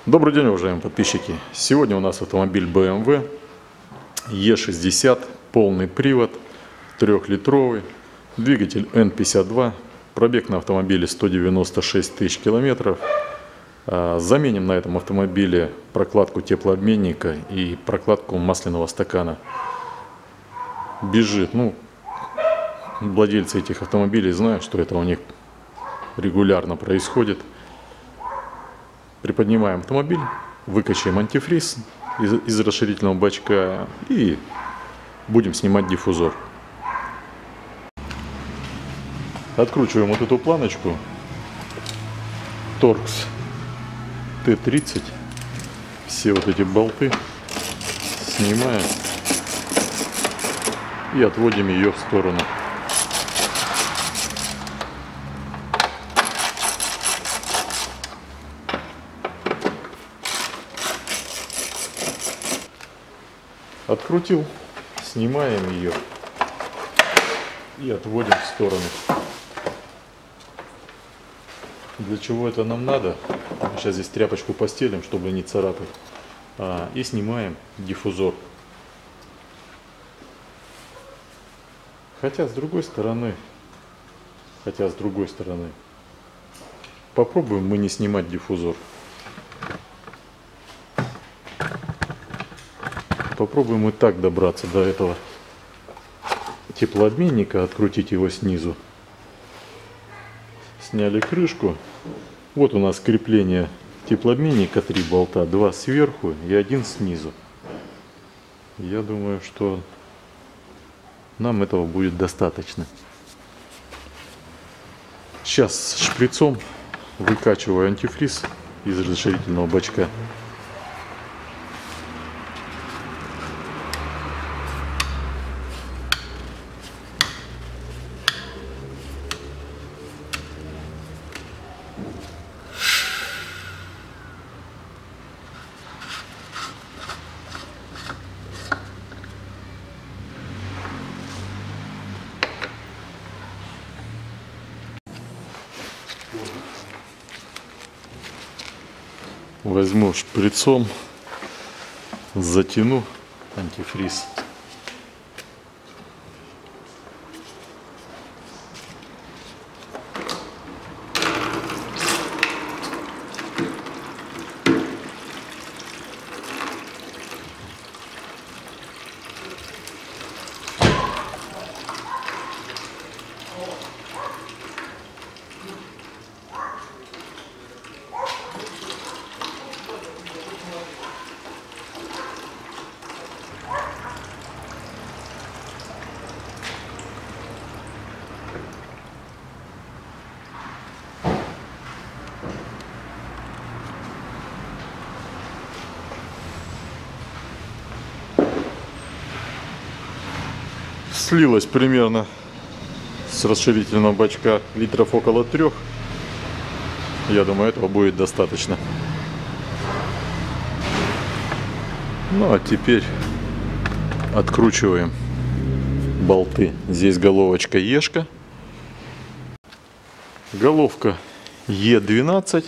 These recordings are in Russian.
Добрый день, уважаемые подписчики! Сегодня у нас автомобиль BMW E60, полный привод, 3-литровый, двигатель N52, пробег на автомобиле 196 тысяч километров. Заменим на этом автомобиле прокладку теплообменника и прокладку масляного стакана. Бежит, владельцы этих автомобилей знают, что это у них регулярно происходит. Приподнимаем автомобиль, выкачаем антифриз из расширительного бачка и будем снимать диффузор. Откручиваем вот эту планочку Torx T30. Все вот эти болты снимаем и отводим ее в сторону. Открутил, снимаем ее и отводим в сторону. Для чего это нам надо? Сейчас здесь тряпочку постелим, чтобы не царапать. И снимаем диффузор. Хотя с другой стороны, попробуем мы не снимать диффузор. Попробуем и так добраться до этого теплообменника, открутить его снизу. Сняли крышку. Вот у нас крепление теплообменника, 3 болта, 2 сверху и 1 снизу. Я думаю, что нам этого будет достаточно. Сейчас шприцом выкачиваю антифриз из расширительного бачка. Возьму шприцом, затяну антифриз. Слилось примерно с расширительного бачка литров около 3. Я думаю, этого будет достаточно. Ну а теперь откручиваем болты. Здесь головочка Ешка, головка Е12.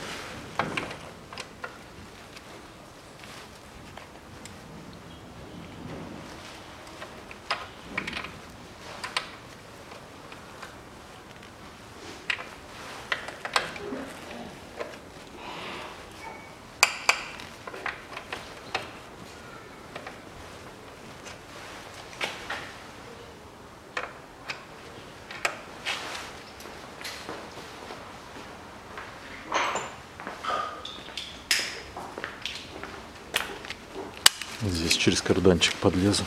Здесь через карданчик подлезу.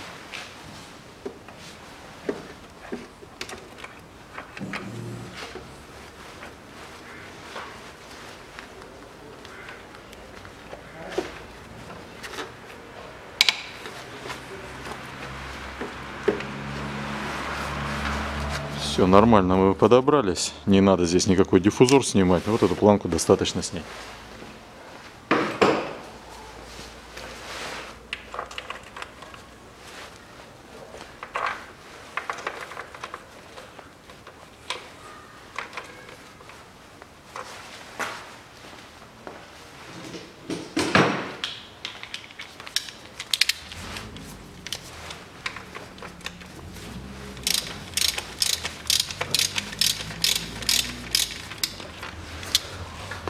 Все нормально, мы подобрались. Не надо здесь никакой диффузор снимать. Вот эту планку достаточно снять.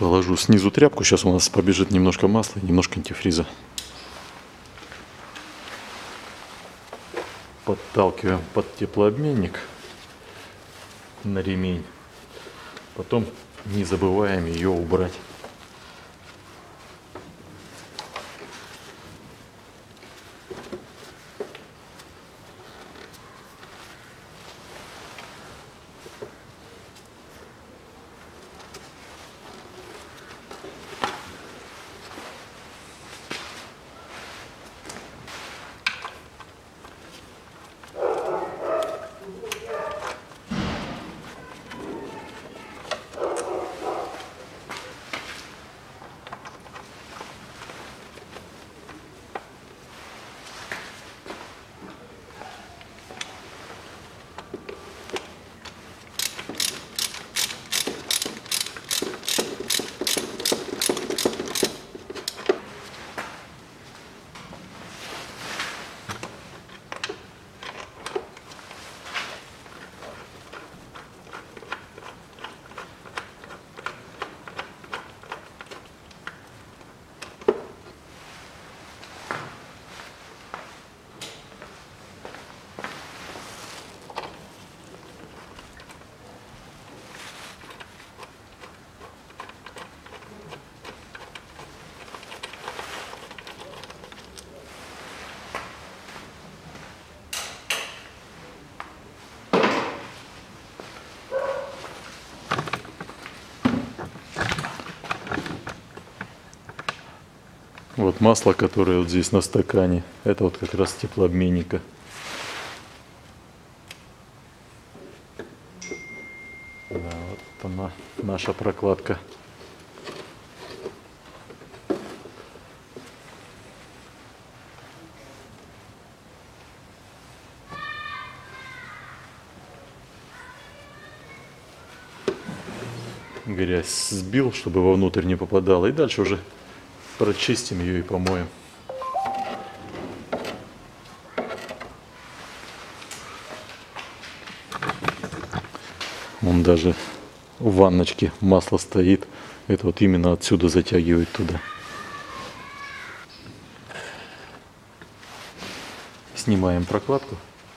Положу снизу тряпку. Сейчас у нас побежит немножко масла и немножко антифриза. Подталкиваем под теплообменник на ремень. Потом не забываем ее убрать. Вот масло, которое вот здесь на стакане, это вот как раз теплообменника. Да, вот она, наша прокладка. Грязь сбил, чтобы вовнутрь не попадала. И дальше уже прочистим ее и помоем. Вон даже в ванночке масло стоит. Это вот именно отсюда затягивает туда. Снимаем прокладку.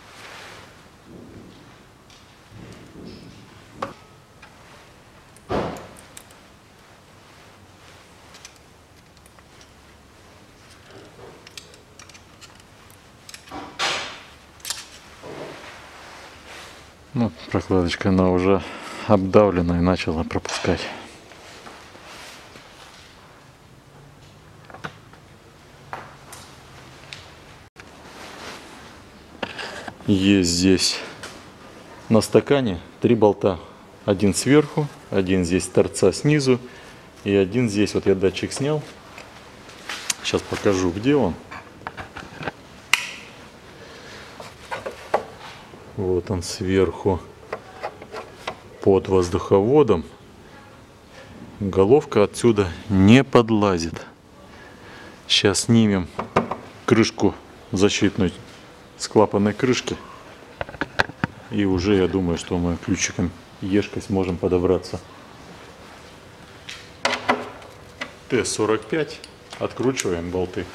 Ну, прокладочка, она уже обдавлена и начала пропускать. Есть здесь на стакане 3 болта. Один сверху, один здесь торца снизу и один здесь. Вот я датчик снял. Сейчас покажу, где он. Вот он сверху под воздуховодом. Головка отсюда не подлазит. Сейчас снимем крышку защитную с клапанной крышки. И уже я думаю, что мы ключиком ешкой сможем подобраться. Т-45. Откручиваем болты.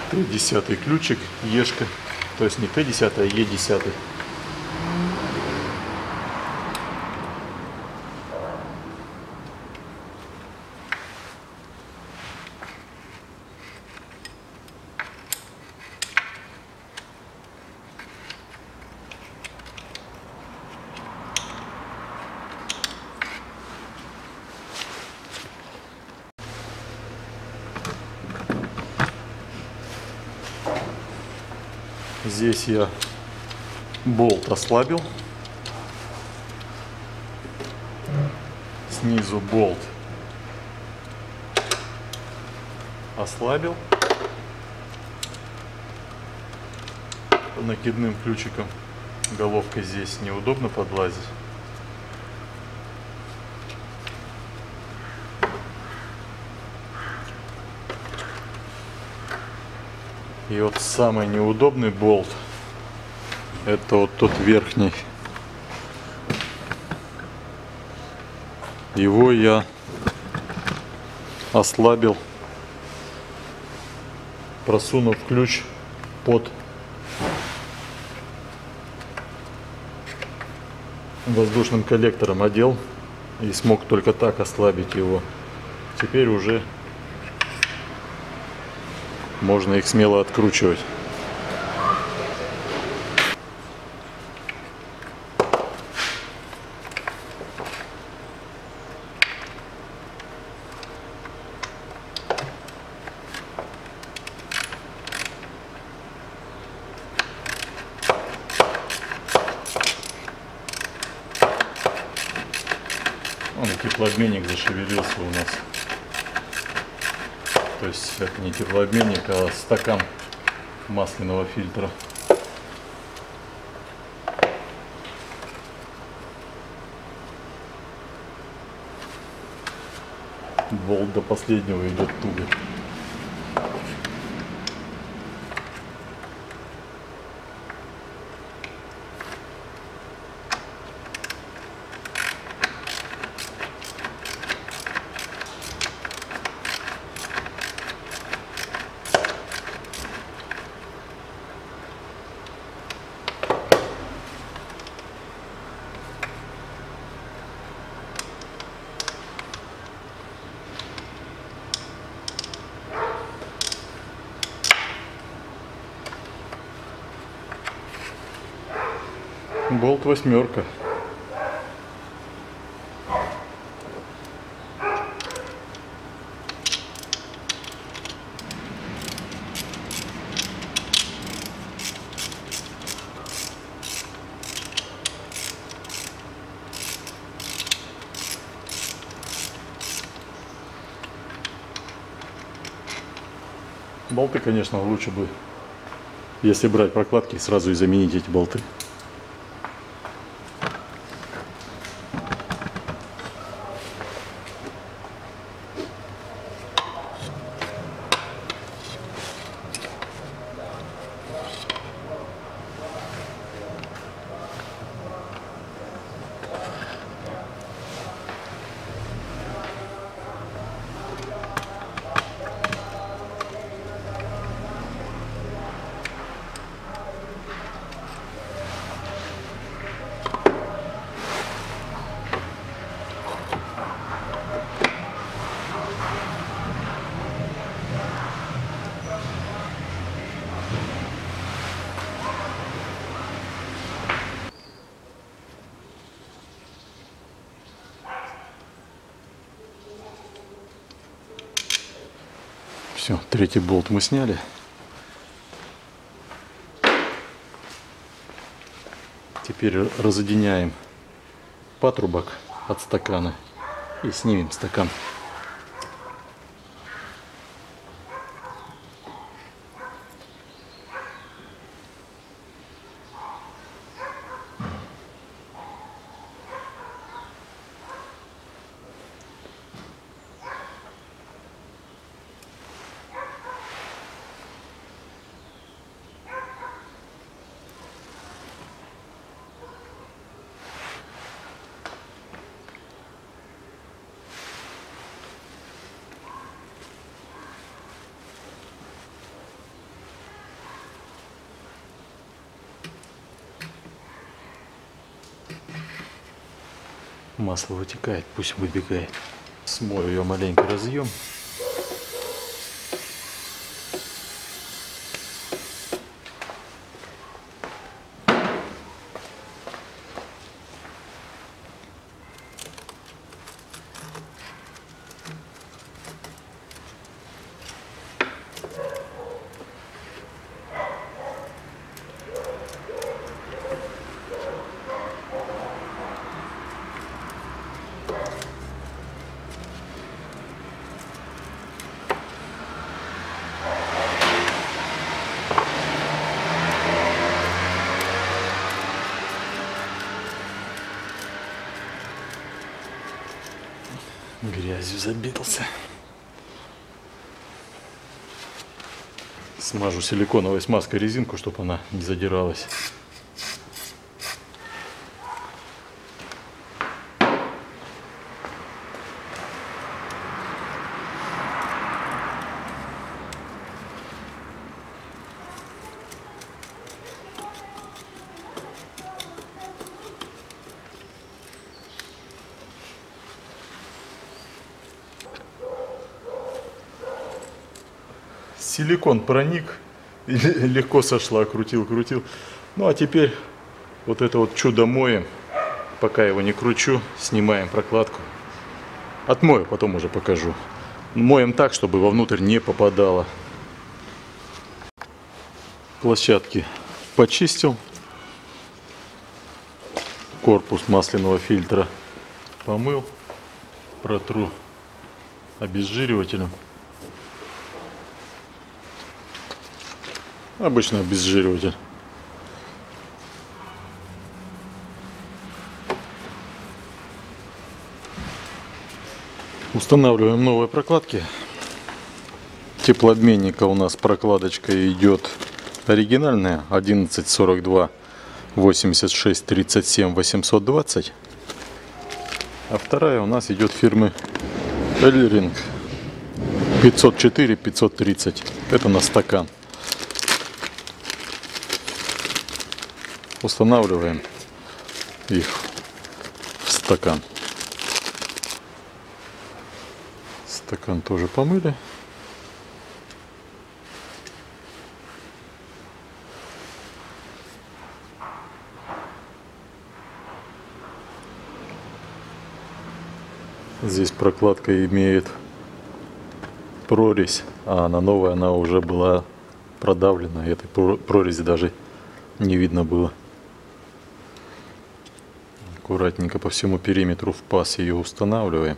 Т10 ключик, Ешка. То есть не Т10, а Е10. Здесь я болт ослабил. Снизу болт ослабил. Накидным ключиком головкой здесь неудобно подлазить. И вот самый неудобный болт — это вот тот верхний. Его я ослабил, просунув ключ под воздушным коллектором, одел и смог только так ослабить его. Теперь уже можно их смело откручивать. Вон и теплообменник зашевелился у нас. То есть это не теплообменник, а стакан масляного фильтра. Болт до последнего идет туго. Болт 8. Болты, конечно, лучше бы, если брать прокладки, сразу и заменить эти болты. Все, третий болт мы сняли. Теперь разъединяем патрубок от стакана и снимем стакан. Масло вытекает, пусть выбегает. Смою ее маленький разъем. Грязью забился. Смажу силиконовой смазкой резинку, чтобы она не задиралась. Силикон проник, легко сошла, крутил. Ну а теперь вот это вот чудо моем. Пока его не кручу, снимаем прокладку. Отмою, потом уже покажу. Моем так, чтобы вовнутрь не попадало. Площадки почистил. Корпус масляного фильтра помыл. Протру обезжиривателем. Обычный обезжириватель. Устанавливаем новые прокладки. Теплообменника у нас прокладочка идет оригинальная 1142 86 37 820. А вторая у нас идет фирмы Эльринг 504 530. Это на стакан. Устанавливаем их в стакан. Стакан тоже помыли. Здесь прокладка имеет прорезь, а на новой она уже была продавлена. Этой прорези даже не видно было. Аккуратненько по всему периметру в паз ее устанавливаем.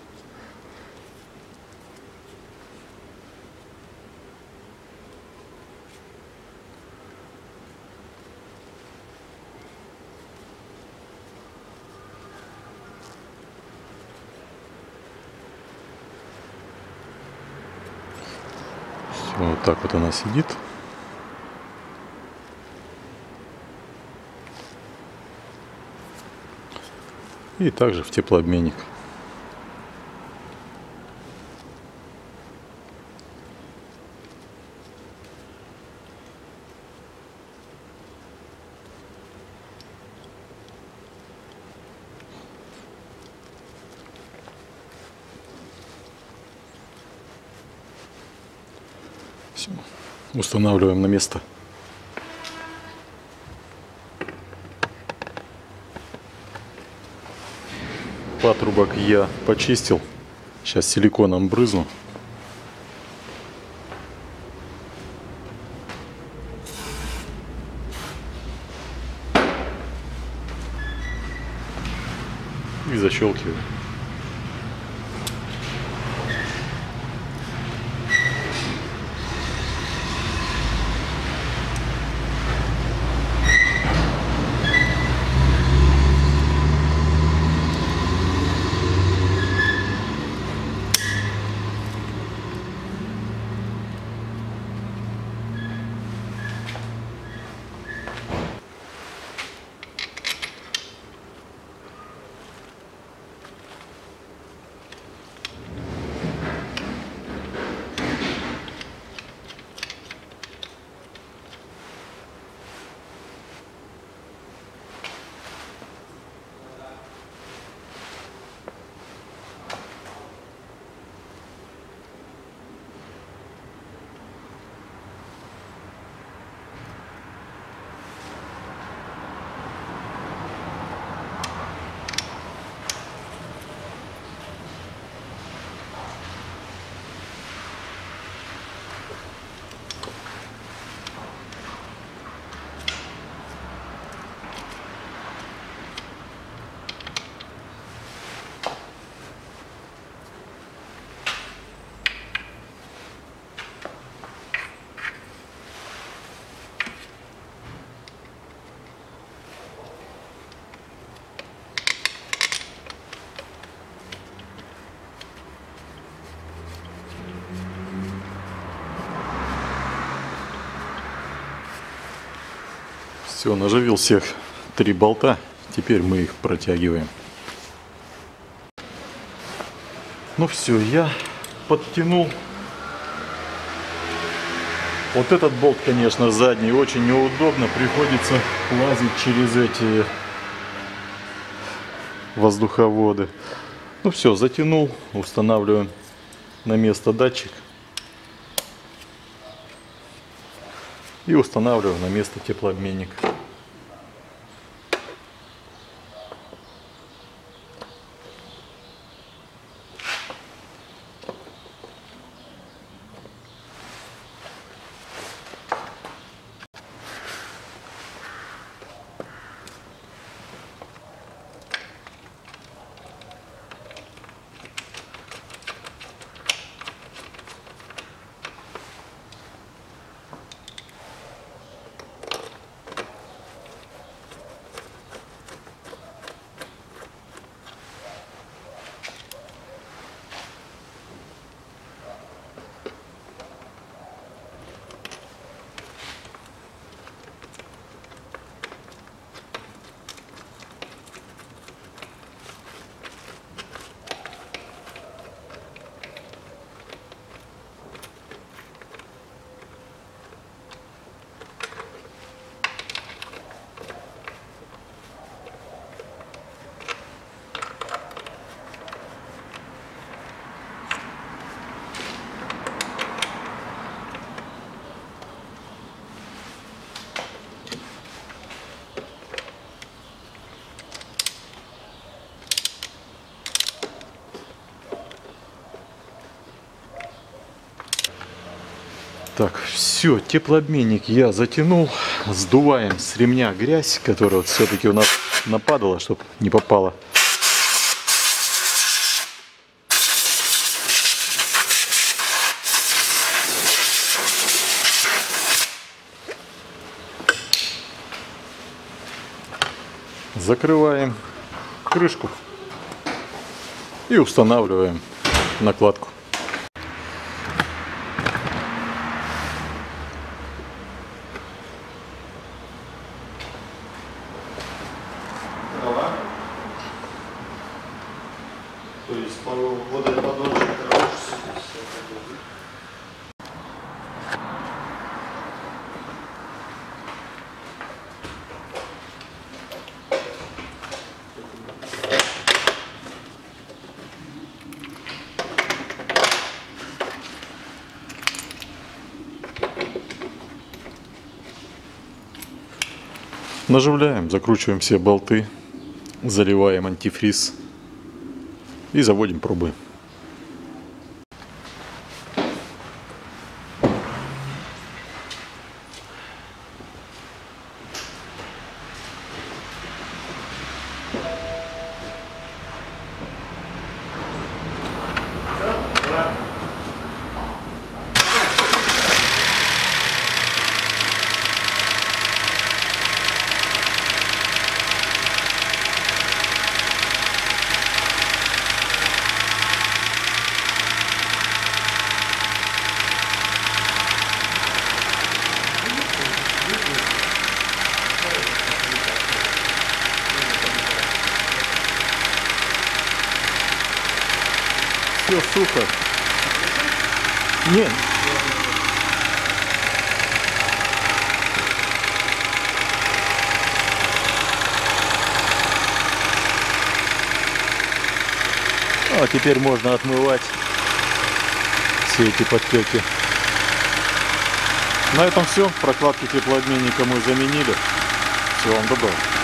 Все, вот так вот она сидит. И также в теплообменник. Все, устанавливаем на место. Патрубок я почистил. Сейчас силиконом брызну. И защелкиваю. Все, наживил всех 3 болта. Теперь мы их протягиваем. Ну все, я подтянул. Вот этот болт, конечно, задний, очень неудобно. Приходится лазить через эти воздуховоды. Ну все, затянул. Устанавливаем на место датчик. И устанавливаем на место теплообменник. Так, все, теплообменник я затянул. Сдуваем с ремня грязь, которая вот все-таки у нас нападала, чтобы не попала. Закрываем крышку и устанавливаем накладку. То есть вот этот подложник, короче, Наживляем, закручиваем все болты, заливаем антифриз и заводим пробы. Все сухо. Нет. А теперь можно отмывать все эти подтеки. На этом все. Прокладки теплообменника мы заменили. Всего вам доброго.